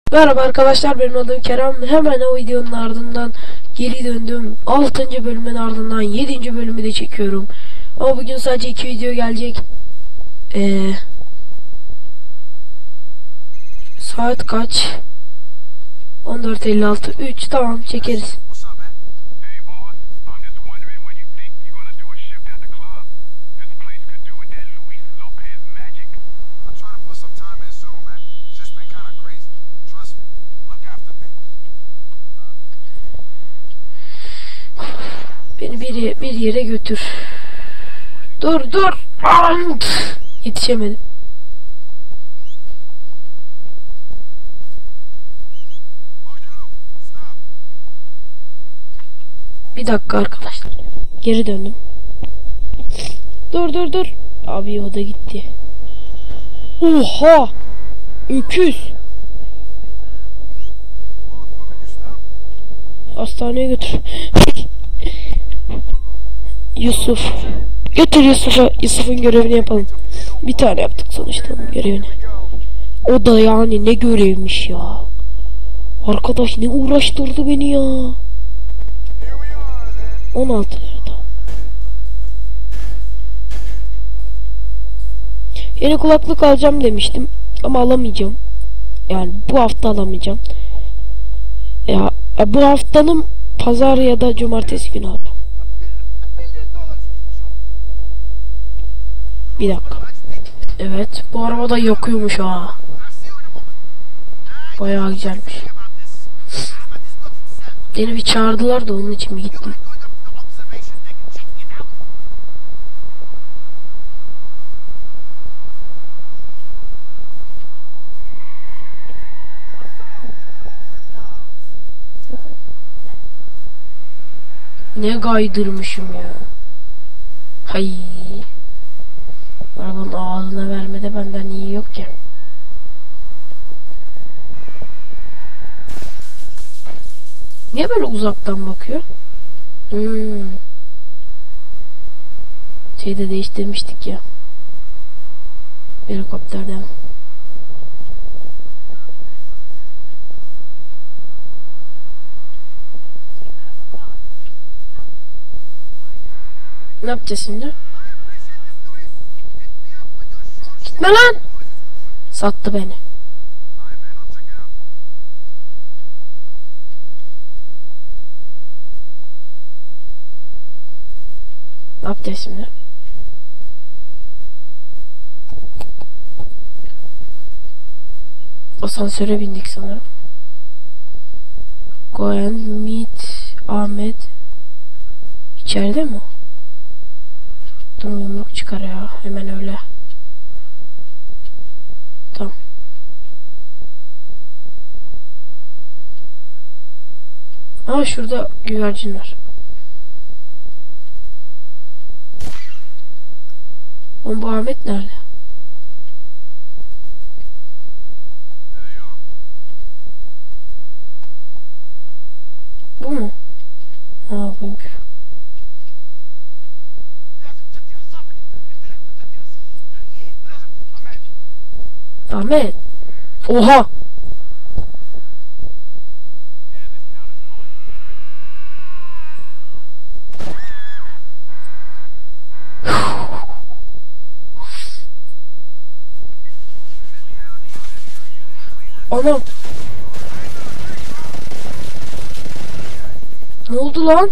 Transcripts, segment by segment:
Merhaba arkadaşlar, benim adım Kerem. Hemen o videonun ardından geri döndüm. 6. bölümün ardından 7. bölümü de çekiyorum. Ama bugün sadece 2 video gelecek. Saat kaç? 14:56. 3, tamam, çekeriz. Beni bir yere götür. Dur. Yetişemedim. Bir dakika arkadaşlar. Geri döndüm. Dur. Abi o da gitti. Oha! Öküz. Hastaneye götür. Yusuf. Götür Yusuf'a. Yusuf'un görevini yapalım. Bir tane yaptık sonuçta onun görevini. O da yani ne görevmiş ya. Arkadaş ne uğraştırdı beni ya. 16'larda. Yeni kulaklık alacağım demiştim. Ama alamayacağım. Yani bu hafta alamayacağım. Ya bu haftanın pazar ya da cumartesi günü alacağım. Bir dakika. Evet, bu araba da yakıyormuş ha. Bayağı güzelmiş. Beni bir çağırdılar da onun için mi gittim? Ne kaydırmışım ya. Hay. Arabanın ağzına vermede benden iyi yok ya. Niye böyle uzaktan bakıyor? Şeyde değiştirmiştik ya. Helikopterden. Ne yapacağız şimdi? Gitme lan! Sattı beni. Ne yapacağız şimdi? Asansöre bindik sanırım. Go and meet Ahmet. İçeride mi? Dur, yumruk çıkar ya. Hemen öyle. Tamam. Aa, şurada güvercin var. Bu Ahmet nerede? Bu mu? Ha, buymuş. Ahmet. Oha. Anam. Ne oldu lan?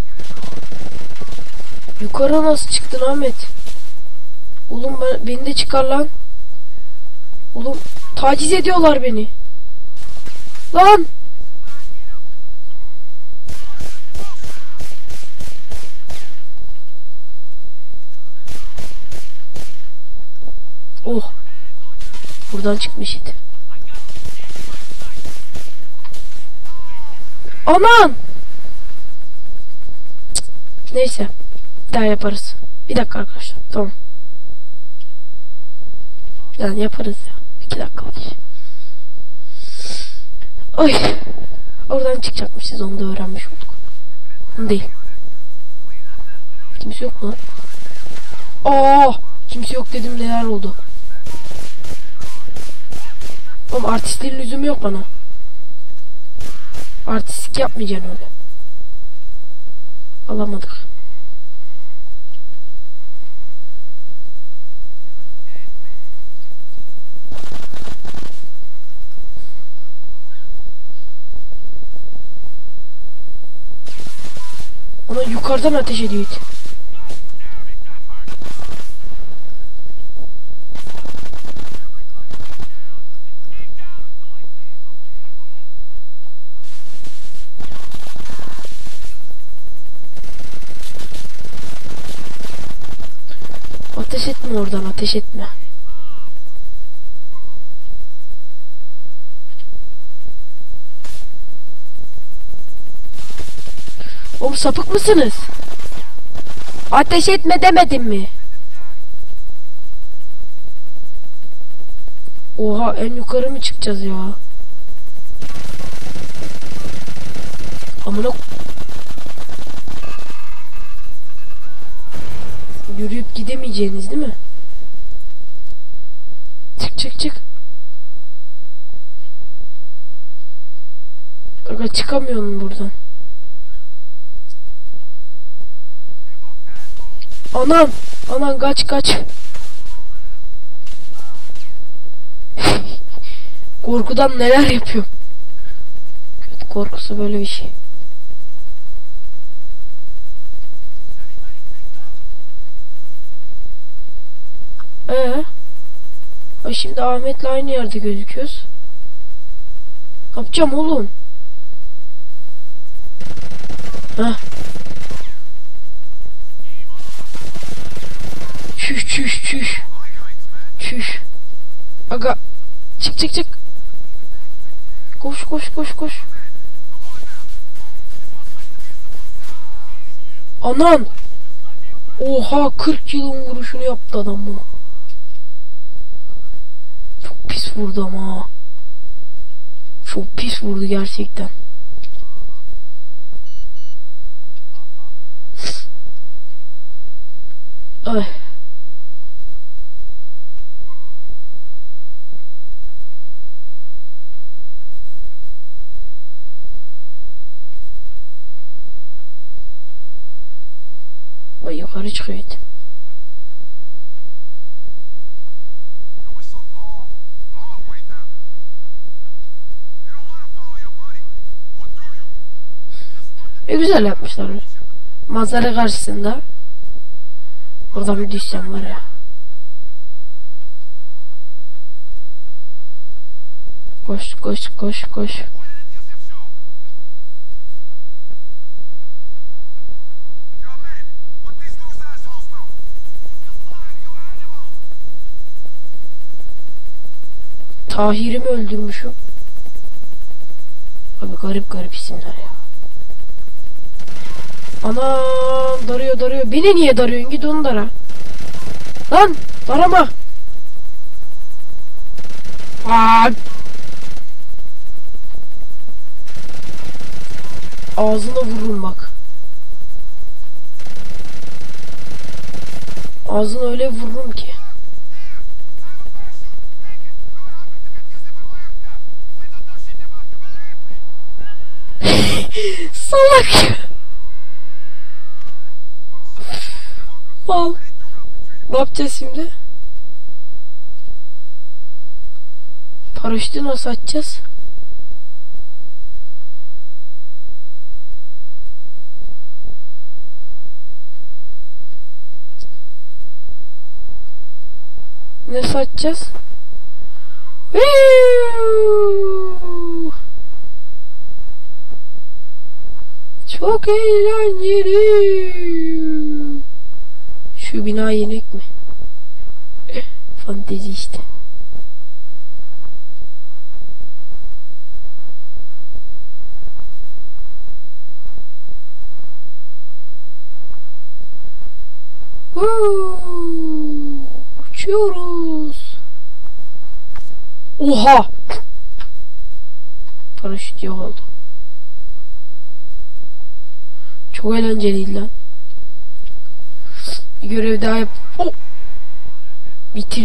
Yukarı nasıl çıktın Ahmet? Oğlum beni de çıkar lan. Oğlum taciz ediyorlar beni. Lan. Oh. Buradan çıkmış idi. Aman. Neyse. Bir daha yaparız. Bir dakika arkadaşlar. Tamam. Yani yaparız ya. 2 dakikalık iş. Oy. Oradan çıkacakmışız, onu da öğrenmiş olduk. Onu değil. Kimse yok mu lan? Aa! Kimse yok dedim, neler oldu. Oğlum artistlerin lüzumu yok bana. Artistik yapmayacaksın öyle. Alamadık. Ona yukarıdan ateş ediyor. Ateş etme oradan, ateş etme. Oğlum sapık mısınız? Ateş etme demedim mi? Oha, en yukarı mı çıkacağız ya? Amına yürüyüp gidemeyeceğiniz değil mi? Çık çık çık. Aga çıkamıyorum buradan. Anam! Anam kaç kaç. Korkudan neler yapıyorum. Kötü korkusu böyle bir şey. Şimdi Ahmet'le aynı yerde gözüküyoruz. Ne yapacağım oğlum? Heh. Çüş çüş çüş. Çüş. Aga. Çık çık çık. Koş koş koş koş. Anan. Oha, 40 yılın vuruşunu yaptı adam bunu. Çok pis vurdu ama. Çok pis vurdu gerçekten. Ay. Ay, yukarı çıkıyor. Güzel yapmışlar. Manzara karşısında. Oradan bir düşsem var ya. Koş koş koş koş. Tahir'i mi öldürmüşüm? Abi garip garip isimler ya. Anam, darıyor darıyor. Beni niye darıyorsun? Git onu dara. Lan darama. Aa. Ağzına vururum bak. Ağzına öyle vururum ki. Salak. Al. Ne yapacağız şimdi? Paraşütü nasıl açacağız? Nasıl açacağız? Çok eğlenceli. Şu bina yenek mi? Fantezi işte. Uçuyoruz. Oha! Paraşüt yok oldu. Çok eğlenceliydi lan. Bir görev daha yap. Oh!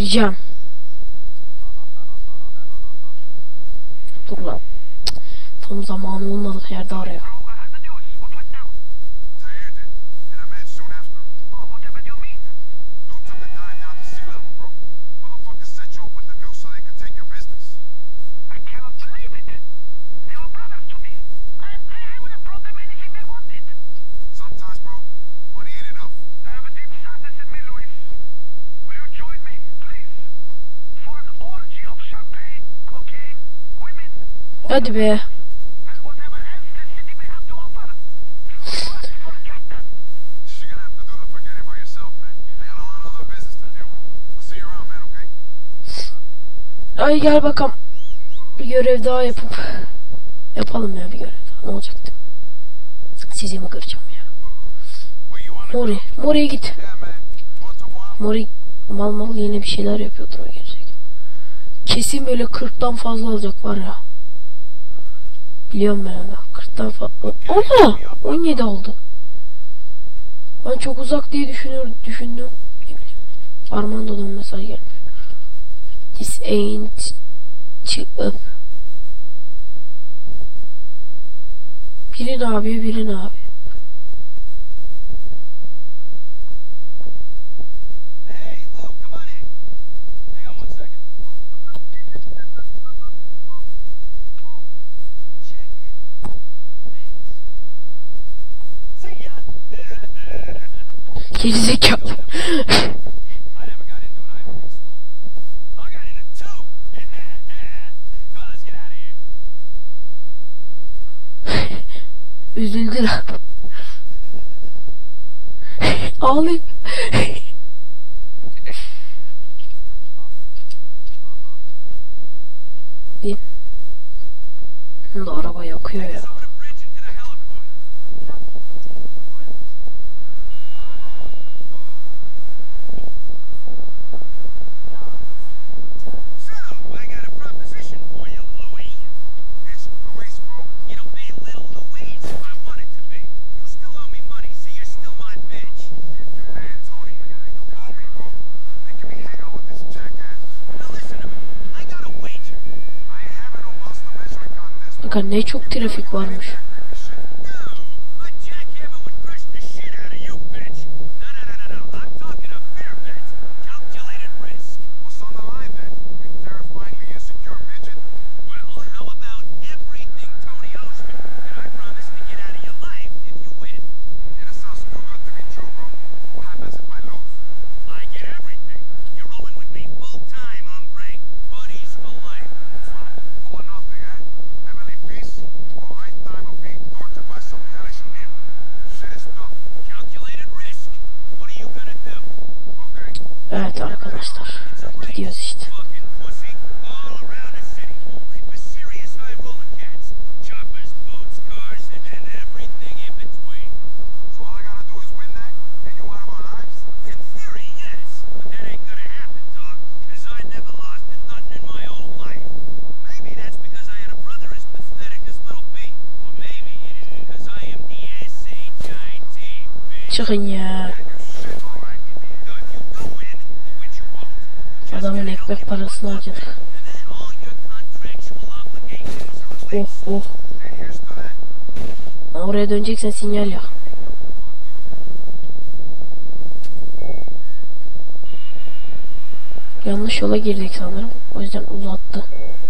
Bitireceğim. Dur lan. Son zamanı olmadık yerde arıyor. Hadi be. Ay gel bakalım. Bir görev daha yapalım ya, bir görev daha. Ne olacaktı? Sizi mi kıracağım ya? Mori'ye git. Mori mal yine bir şeyler yapıyordur o gelecek. Kesin böyle 40'tan fazla alacak var ya. Biliyorum ben onu. 40'tan fazla. Oha! 17 oldu. Ben çok uzak diye düşündüm. Ne bileyim. Armando'dan mesaj gelmiş. This ain't up. Birin abi. Gerizekalı. Üzüldüler. Ağlayıp. Bin. Da araba yakıyor ya. Bakın ne çok trafik varmış. Evet arkadaşlar, gidiyoruz işte. Çıkın ya. Adamın ekmek parasını harcadık. Oh. Oraya döneceksen sinyal ya. Yanlış yola girdik sanırım. O yüzden uzattı.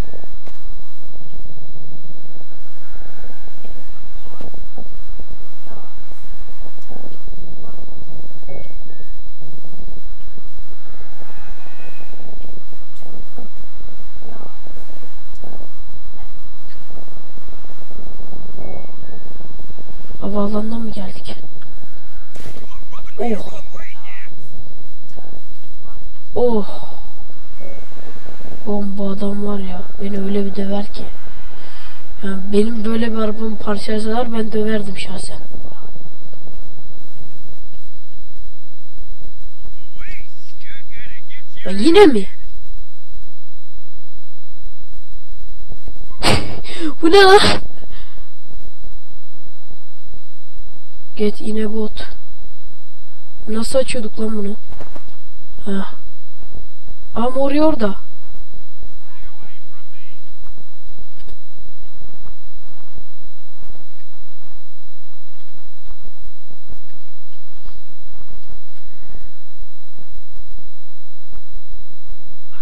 Havaalanına mı geldik? Oh. Bomba adam var ya, beni öyle bir döver ki. Yani benim böyle bir arabamı parçalasalar ben döverdim şahsen. Ya yine mi? Bu ne lan? Get in a boat. Nasıl açıyorduk lan bunu? Ha. Ama oraya orada.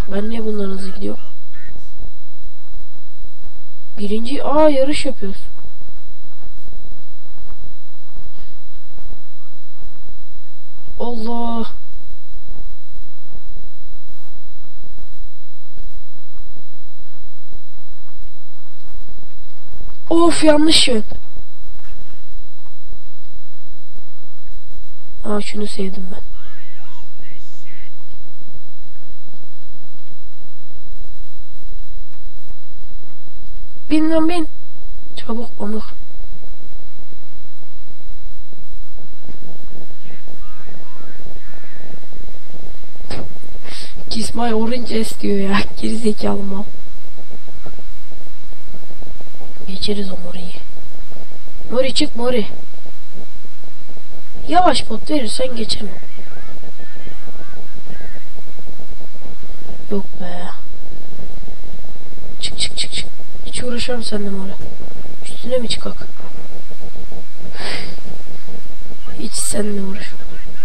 Ben niye bundan hızlı gidiyorum? Birinci yarış yapıyoruz. Allah. Of, yanlış yön. Şunu sevdim ben. Bin lan bin. Çabuk pamuk. Kiss my orange S diyor ya. Gerizekalı mal. Geçeriz o Mori'yi. Mori çık Mori. Yavaş pot verirsen geçemem. Yok be. Çık çık çık çık. Hiç uğraşamam seninle Mori. Üstüne mi çıkak? Hiç seninle uğraşamam.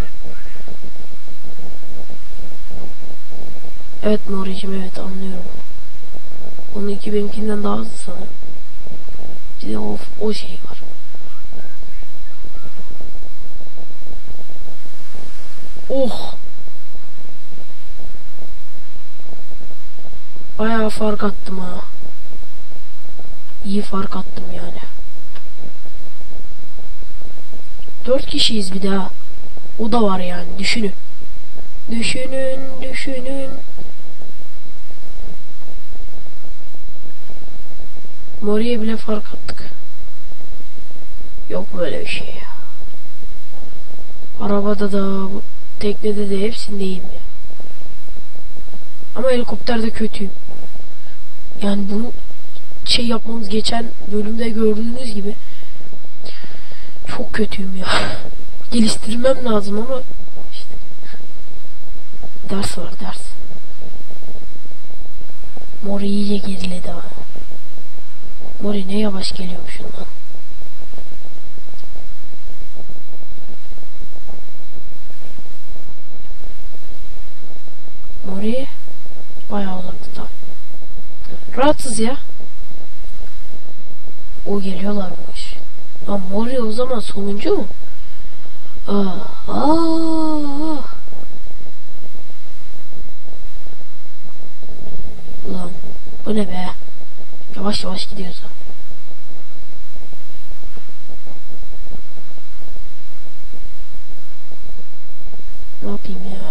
Evet Mori'cim, evet anlıyorum. Onunki benimkinden daha hızlı sanırım. Bir de o şey var. Oh! Bayağı fark attım ha. İyi fark attım yani. 4 kişiyiz bir daha. O da var yani, düşünün. Düşünün. Mori'ye bile fark attık. Yok böyle bir şey ya. Arabada da, teknede de hepsindeyim ya. Ama helikopterde kötüyüm. Yani bunu yapmamız geçen bölümde gördüğünüz gibi çok kötüyüm ya. Geliştirmem lazım ama işte ders var, ders. Mori iyice geriledi ha. Mori ne yavaş geliyormuş ondan. Mori bayağı uzakta. Rahatsız ya. O geliyorlarmış. Lan Mori o zaman sonuncu mu? Ulan bu ne be? Yavaş yavaş gidiyoruz. Ne yapayım ya?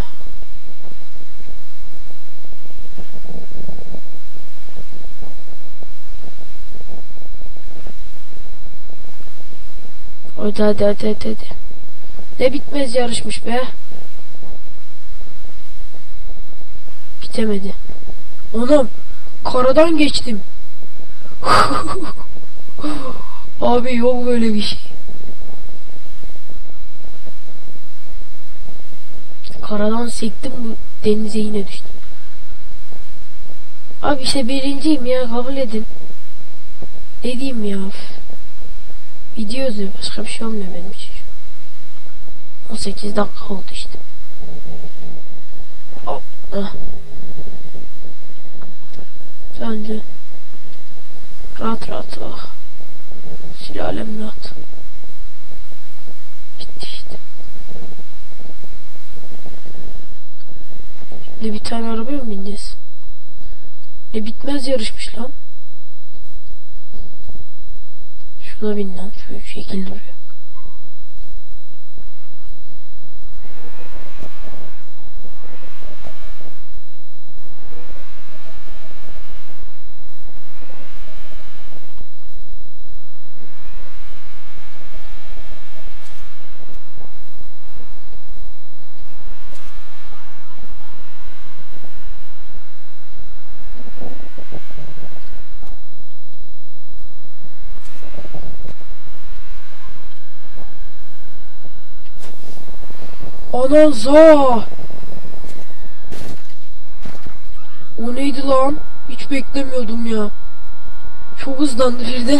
Hadi. Ne bitmez yarışmış be. Bitemedi. Anam, karadan geçtim. Abi yok böyle bir şey. Karadan sektim, bu denize yine düştüm. Abi işte birinciyim ya, kabul edin. Ne diyeyim ya. Video yazıyor, başka bir şey olmuyor benim için. 18 dakika oldu işte. Sence rahat bak. Sülalem rahat. Bitti işte. Şimdi bir tane arabaya mı bineceğiz? Ne bitmez yarışmış lan. Şuna bin lan. Şu şekil duruyor. Anaza! O neydi lan? Hiç beklemiyordum ya. Çok hızlandı birden.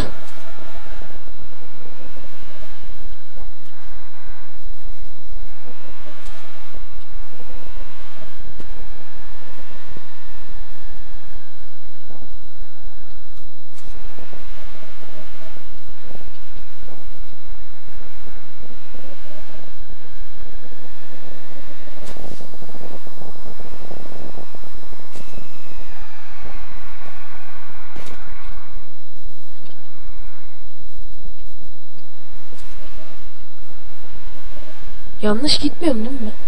Yanlış gitmiyorum değil mi?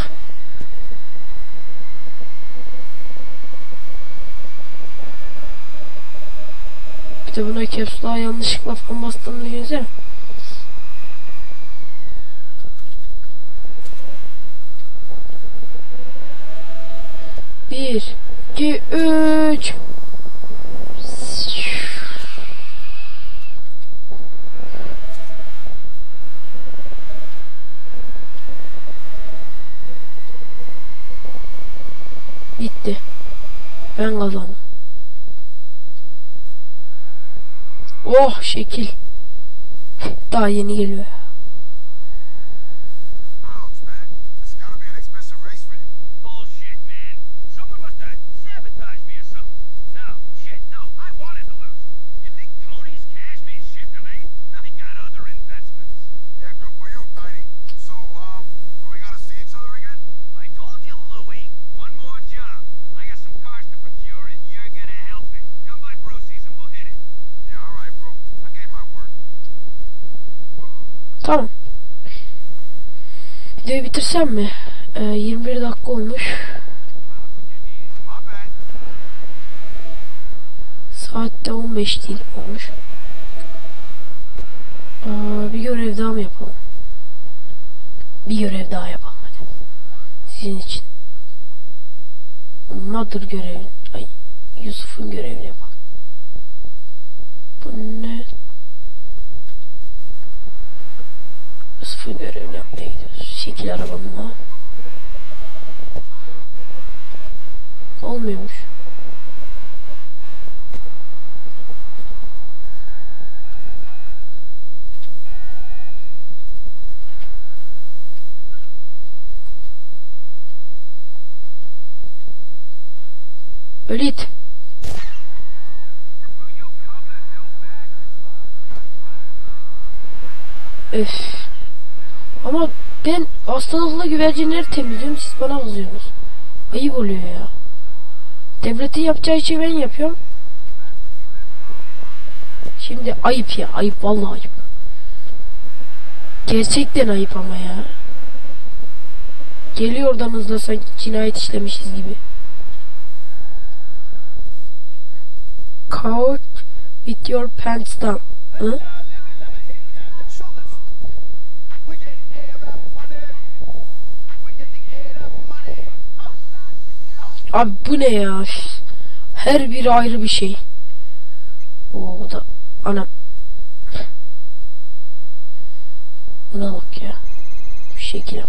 Bir de buna capsule'a yanlışlıkla falan bastığını düşünsene. Bir, iki, üç. Bitti. Ben kazandım. Oh şekil. Daha yeni geliyor. Tamam. Videoyu bitirsem mi? 21 dakika olmuş. Saatte 15 değil olmuş. Bir görev daha mı yapalım? Bir görev daha yapalım hadi. Sizin için. Mother görevi. Ay, Yusuf'un görevini yapalım. Bu ne? Yusuf'un görevini yapmaya gidiyoruz. Şekil arabamla. Olmuyormuş. Öyle it. Öf. Ama ben hastalıklı güvercinleri temizliyorum, siz bana kızıyorsunuz. Ayıp oluyor ya. Devletin yapacağı işi ben yapıyorum. Şimdi ayıp ya, ayıp, vallahi ayıp. Gerçekten ayıp ama ya. Geliyor oradan hızla sanki cinayet işlemişiz gibi. Couch with your pants down. Hı? Abi bu ne ya? Her biri ayrı bir şey. O da anam. Buna bak ya. Bir şekilde.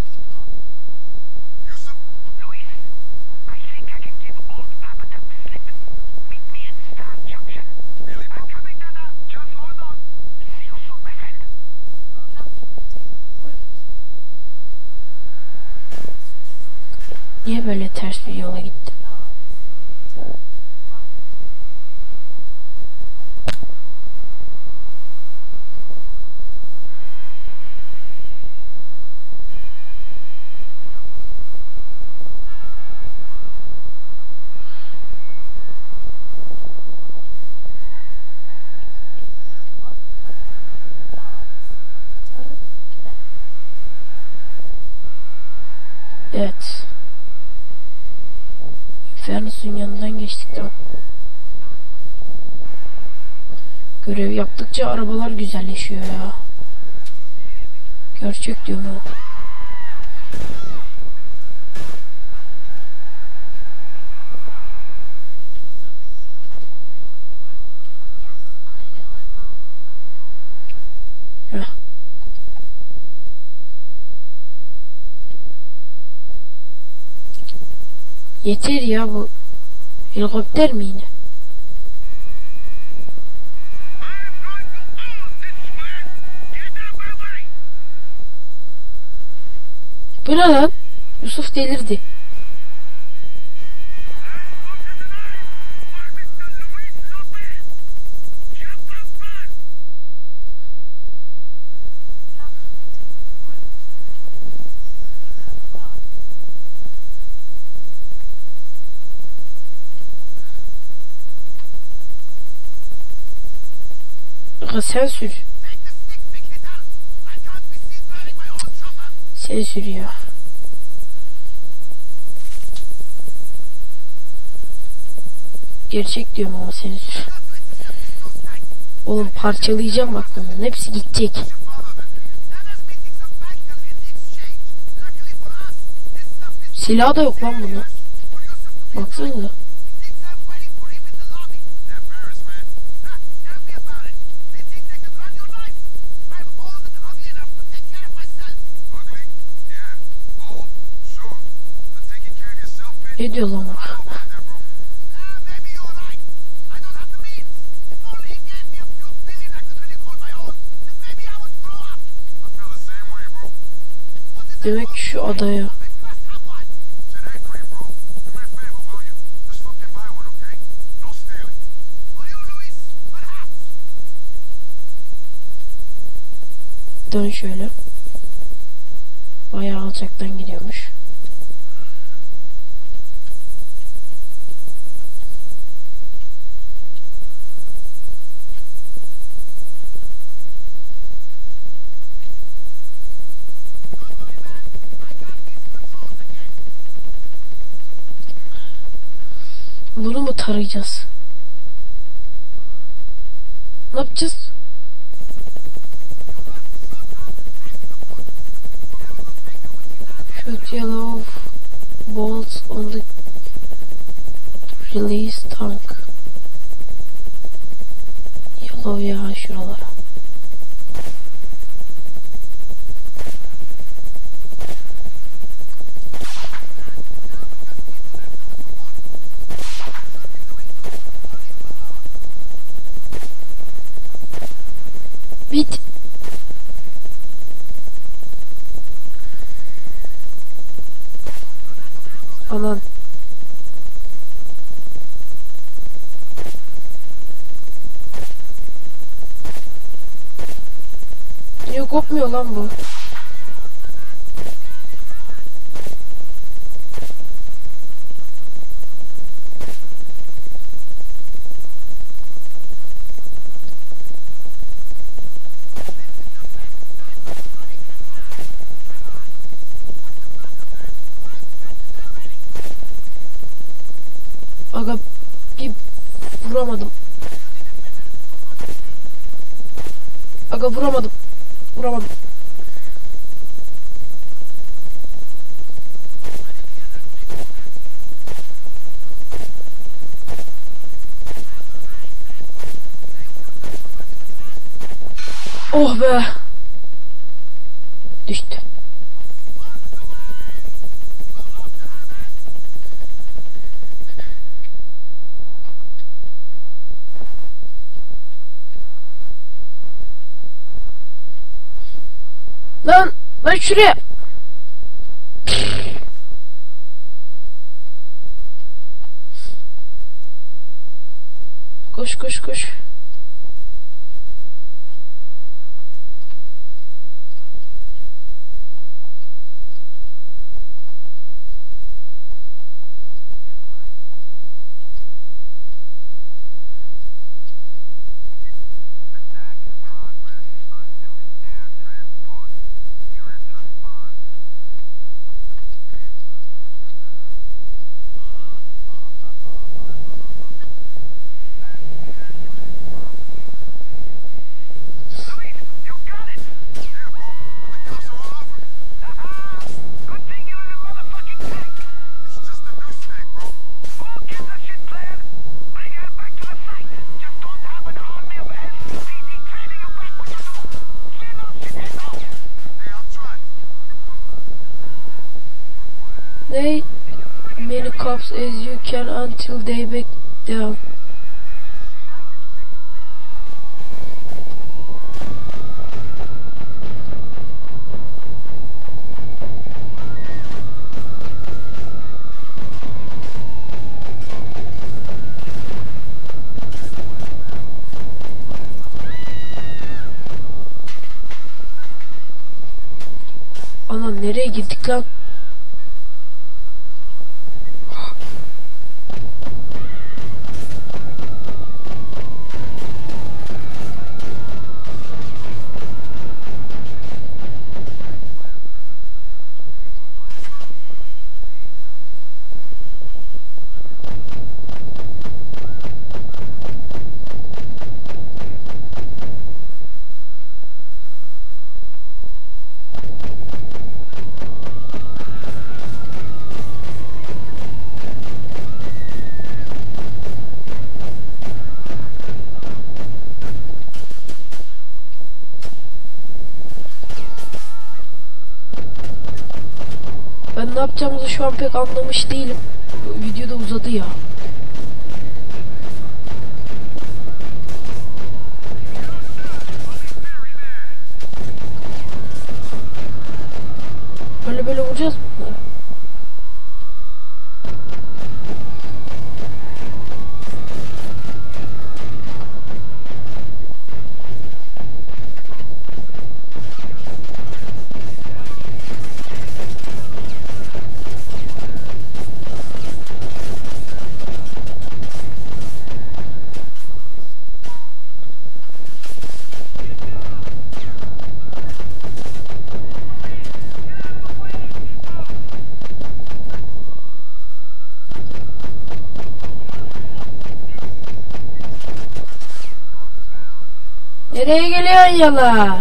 Niye böyle ters bir yola gittim? Evet. Fernus'un yanından geçtik tamam. Görev yaptıkça arabalar güzelleşiyor ya. Gerçek diyorum ha. Heh. Yeter ya bu. Helikopter mi yine? Bu ne lan? Yusuf delirdi. Sen sür. Seni sürüyor. Gerçek diyorum ama seni sürüyor. Oğlum parçalayacağım bak bunların. Hepsi gidecek. Silah da yok lan bunun. Baksana. Ne diyor lan o? Demek ki şu adaya. Dön şöyle. Bayağı alçaktan gidiyormuş. Bunu mu tarayacağız? Ne yapacağız? Shoot yellow bolts on the release tank. Yellow ya şuralara. Bit. Anan. Niye kopmuyor lan bu? Aga bir vuramadım. Aga vuramadım. Vuramadım. Oh be. Düştü. Lan şuraya. Koş koş koş. They many cops as you can until they back down. Ana nereye gittik lan? Ben ne yapacağımızı şu an pek anlamış değilim. Video da uzadı ya. Böyle vuracağız mı bunları? Nereye geliyorsun yala?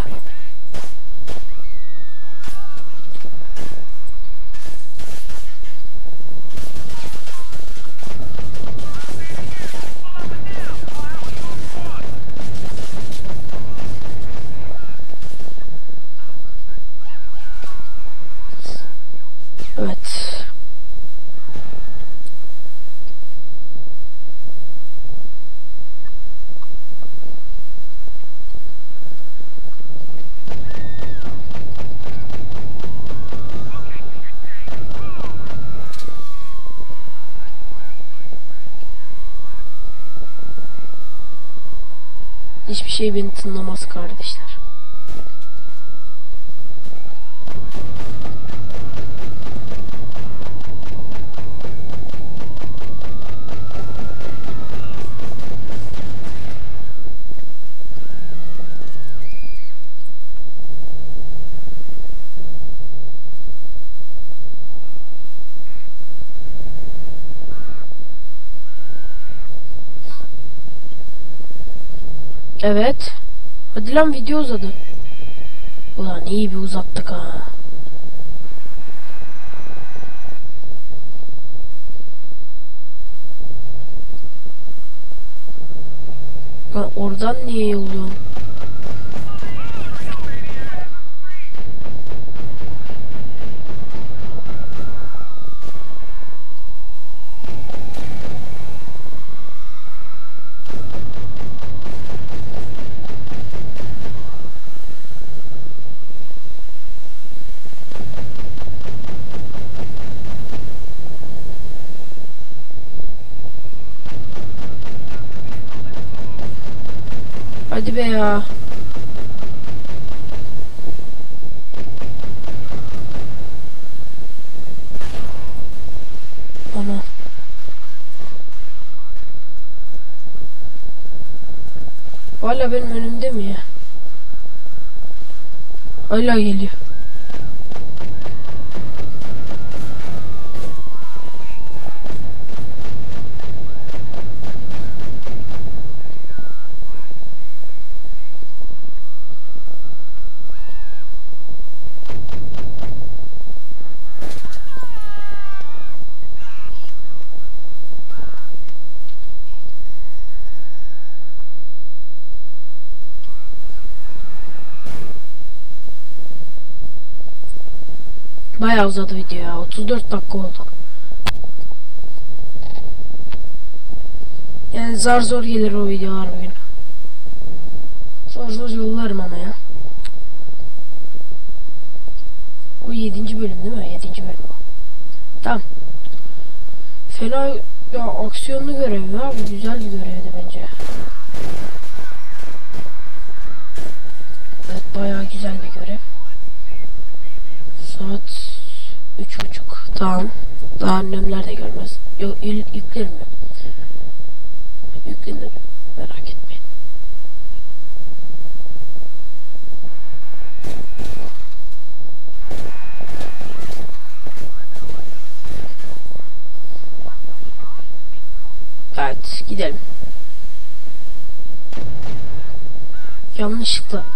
Evet. Hiçbir şey beni tınlamaz kardeşler. Evet. Hadi lan, video uzadı. Ulan iyi bir uzattık ha. Lan oradan niye yolluyorsun? Hadi be ya. Ana. Hala benim önümde mi ya? Hala geliyor. Bayağı uzadı video ya. 34 dakika oldu. Yani zar zor gelir o videolar bugün. Zor zor yollarım ama ya. O 7. bölüm değil mi? 7. bölüm o. Tamam. Fena ya, aksiyonlu görev ya. Bu güzel bir görevdi bence. Evet, bayağı güzel bir görev. Saat 3:30. Tamam. Daha annemler de görmez. Yok, yükler mi? Yüklenir. Merak etmeyin. Evet, gidelim. Yanlışlıkla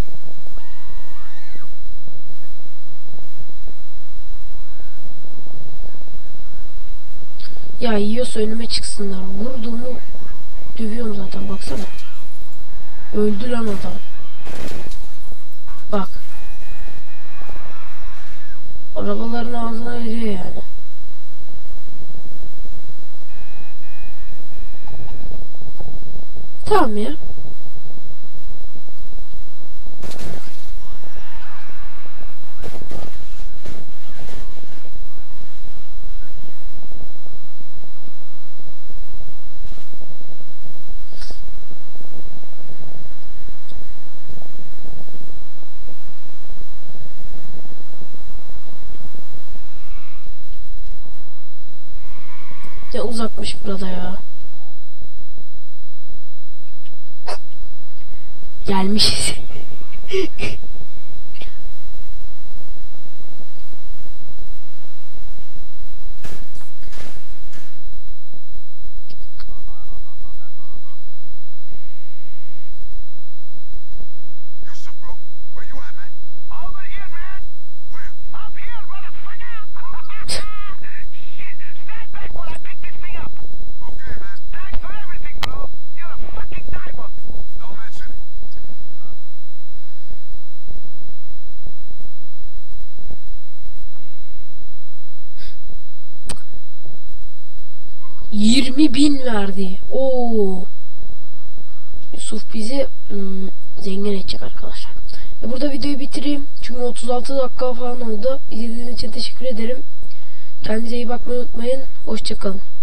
ya, yiyorsa önüme çıksınlar. Vurduğumu dövüyorum zaten, baksana. Öldü lan adam. Bak. Arabaların ağzına veriyor yani. Tamam ya. Ne uzakmış burada ya. Gelmişiz. $20.000 verdi. Oo. Yusuf bizi zengin edecek arkadaşlar. Burada videoyu bitireyim. Çünkü 36 dakika falan oldu. İzlediğiniz için teşekkür ederim. Kendinize iyi bakmayı unutmayın. Hoşçakalın.